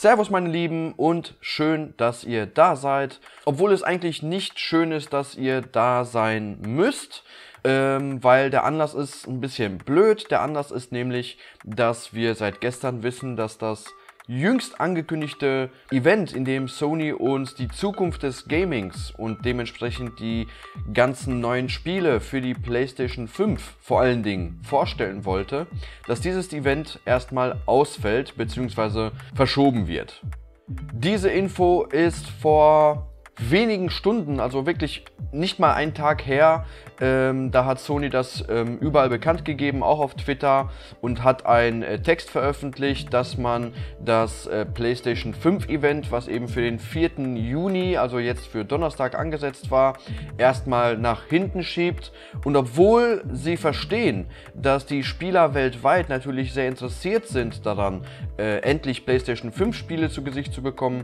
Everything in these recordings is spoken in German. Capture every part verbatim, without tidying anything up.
Servus meine Lieben und schön, dass ihr da seid. Obwohl es eigentlich nicht schön ist, dass ihr da sein müsst, ähm, weil der Anlass ist ein bisschen blöd. Der Anlass ist nämlich, dass wir seit gestern wissen, dass das jüngst angekündigte Event, in dem Sony uns die Zukunft des Gamings und dementsprechend die ganzen neuen Spiele für die PlayStation fünf vor allen Dingen vorstellen wollte, dass dieses Event erstmal ausfällt bzw. verschoben wird. Diese Info ist vor wenigen Stunden, also wirklich nicht mal einen Tag her, ähm, da hat Sony das ähm, überall bekannt gegeben, auch auf Twitter, und hat einen äh, Text veröffentlicht, dass man das äh, PlayStation fünf Event, was eben für den vierten Juni, also jetzt für Donnerstag angesetzt war, erstmal nach hinten schiebt. Und obwohl sie verstehen, dass die Spieler weltweit natürlich sehr interessiert sind daran, äh, endlich PlayStation fünf Spiele zu Gesicht zu bekommen,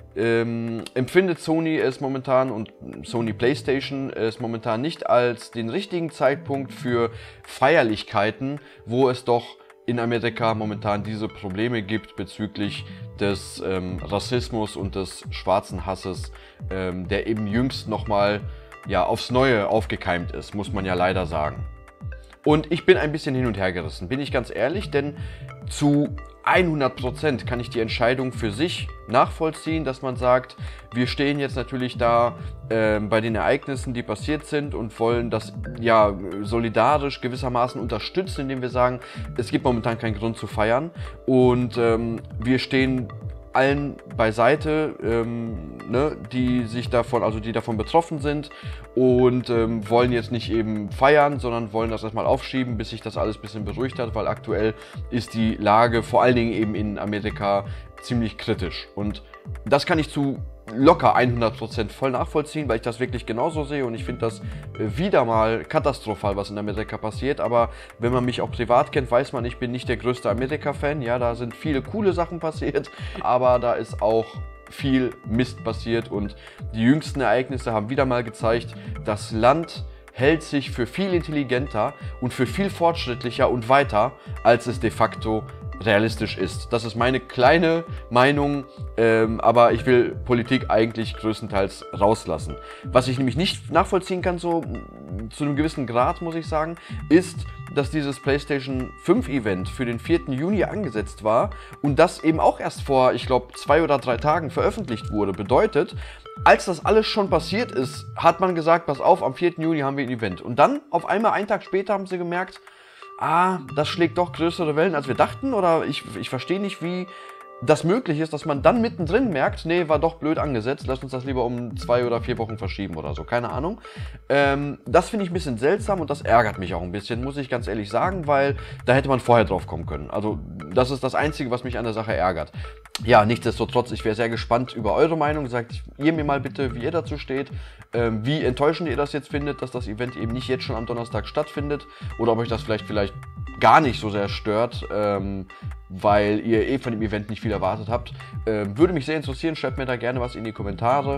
Ähm, empfindet Sony es momentan und Sony PlayStation es momentan nicht als den richtigen Zeitpunkt für Feierlichkeiten, wo es doch in Amerika momentan diese Probleme gibt bezüglich des ähm, Rassismus und des schwarzen Hasses, ähm, der eben jüngst nochmal ja, aufs Neue aufgekeimt ist, muss man ja leider sagen. Und ich bin ein bisschen hin und her gerissen, bin ich ganz ehrlich, denn zu hundert Prozent kann ich die Entscheidung für sich nachvollziehen, dass man sagt, wir stehen jetzt natürlich da äh, bei den Ereignissen, die passiert sind, und wollen das ja solidarisch gewissermaßen unterstützen, indem wir sagen, es gibt momentan keinen Grund zu feiern und ähm, wir stehen allen beiseite, ähm, ne, die sich davon, also die davon betroffen sind, und ähm, wollen jetzt nicht eben feiern, sondern wollen das erstmal aufschieben, bis sich das alles ein bisschen beruhigt hat, weil aktuell ist die Lage vor allen Dingen eben in Amerika ziemlich kritisch. Und das kann ich zu locker hundert Prozent voll nachvollziehen, weil ich das wirklich genauso sehe, und ich finde das wieder mal katastrophal, was in Amerika passiert. Aber wenn man mich auch privat kennt, weiß man, ich bin nicht der größte Amerika-Fan. Ja, da sind viele coole Sachen passiert, aber da ist auch viel Mist passiert, und die jüngsten Ereignisse haben wieder mal gezeigt, das Land hält sich für viel intelligenter und für viel fortschrittlicher und weiter, als es de facto realistisch ist. Das ist meine kleine Meinung, ähm, aber ich will Politik eigentlich größtenteils rauslassen. Was ich nämlich nicht nachvollziehen kann, so zu einem gewissen Grad, muss ich sagen, ist, dass dieses PlayStation fünf Event für den vierten Juni angesetzt war und das eben auch erst vor, ich glaube, zwei oder drei Tagen veröffentlicht wurde. Bedeutet, als das alles schon passiert ist, hat man gesagt, pass auf, am vierten Juni haben wir ein Event. Und dann, auf einmal, einen Tag später, haben sie gemerkt, ah, das schlägt doch größere Wellen, als wir dachten, oder ich, ich verstehe nicht, wie das möglich ist, dass man dann mittendrin merkt, nee, war doch blöd angesetzt, lass uns das lieber um zwei oder vier Wochen verschieben oder so, keine Ahnung. Ähm, das finde ich ein bisschen seltsam und das ärgert mich auch ein bisschen, muss ich ganz ehrlich sagen, weil da hätte man vorher drauf kommen können. Also das ist das Einzige, was mich an der Sache ärgert. Ja, nichtsdestotrotz, ich wäre sehr gespannt über eure Meinung. Sagt ihr mir mal bitte, wie ihr dazu steht, ähm, wie enttäuschend ihr das jetzt findet, dass das Event eben nicht jetzt schon am Donnerstag stattfindet, oder ob euch das vielleicht vielleicht gar nicht so sehr stört, ähm, weil ihr eh von dem Event nicht viel erwartet habt. Ähm, würde mich sehr interessieren, schreibt mir da gerne was in die Kommentare.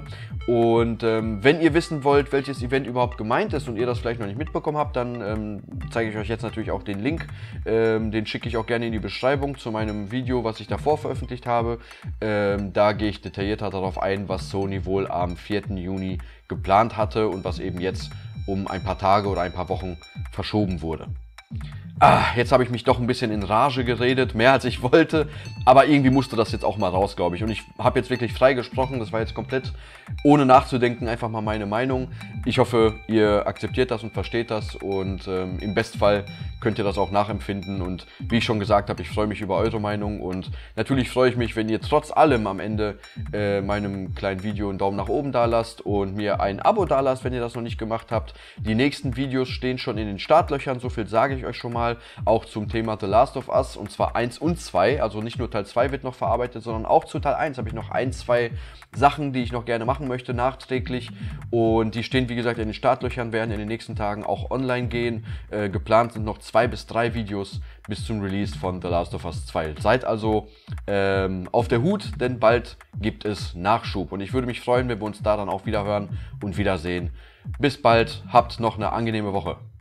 Und ähm, wenn ihr wissen wollt, welches Event überhaupt gemeint ist und ihr das vielleicht noch nicht mitbekommen habt, dann ähm, zeige ich euch jetzt natürlich auch den Link. Ähm, den schicke ich auch gerne in die Beschreibung zu meinem Video, was ich davor veröffentlicht habe. Ähm, da gehe ich detaillierter darauf ein, was Sony wohl am vierten Juni geplant hatte und was eben jetzt um ein paar Tage oder ein paar Wochen verschoben wurde. Ah, jetzt habe ich mich doch ein bisschen in Rage geredet, mehr als ich wollte, aber irgendwie musste das jetzt auch mal raus, glaube ich. Und ich habe jetzt wirklich frei gesprochen, das war jetzt komplett ohne nachzudenken, einfach mal meine Meinung. Ich hoffe, ihr akzeptiert das und versteht das, und ähm, im Bestfall könnt ihr das auch nachempfinden. Und wie ich schon gesagt habe, ich freue mich über eure Meinung, und natürlich freue ich mich, wenn ihr trotz allem am Ende äh, meinem kleinen Video einen Daumen nach oben da lasst und mir ein Abo da lasst, wenn ihr das noch nicht gemacht habt. Die nächsten Videos stehen schon in den Startlöchern, so viel sage ich euch schon mal. Auch zum Thema The Last of Us, und zwar eins und zwei, also nicht nur Teil zwei wird noch verarbeitet, sondern auch zu Teil eins habe ich noch ein, zwei Sachen, die ich noch gerne machen möchte, nachträglich, und die stehen wie gesagt in den Startlöchern, werden in den nächsten Tagen auch online gehen. Äh, geplant sind noch zwei bis drei Videos bis zum Release von The Last of Us zwei. Seid also ähm, auf der Hut, denn bald gibt es Nachschub, und ich würde mich freuen, wenn wir uns da dann auch wieder hören und wiedersehen. Bis bald, habt noch eine angenehme Woche.